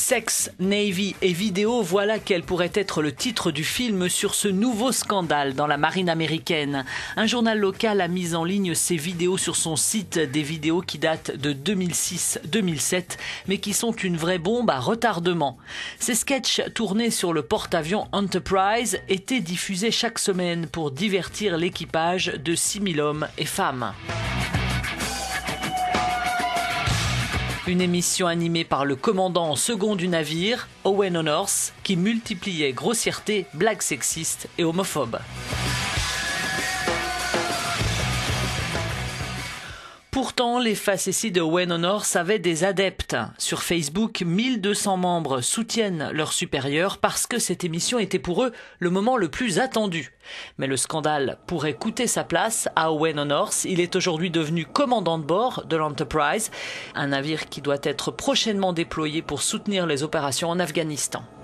Sex, Navy et vidéo, voilà quel pourrait être le titre du film sur ce nouveau scandale dans la marine américaine. Un journal local a mis en ligne ces vidéos sur son site, des vidéos qui datent de 2006-2007, mais qui sont une vraie bombe à retardement. Ces sketchs tournés sur le porte-avions Enterprise étaient diffusés chaque semaine pour divertir l'équipage de 6000 hommes et femmes. Une émission animée par le commandant en second du navire, Owen O'North, qui multipliait grossièreté, blagues sexistes et homophobes. Pourtant, les facéties de Owen O'North avaient des adeptes. Sur Facebook, 1200 membres soutiennent leurs supérieurs parce que cette émission était pour eux le moment le plus attendu. Mais le scandale pourrait coûter sa place à Owen O'North. Il est aujourd'hui devenu commandant de bord de l'Enterprise, un navire qui doit être prochainement déployé pour soutenir les opérations en Afghanistan.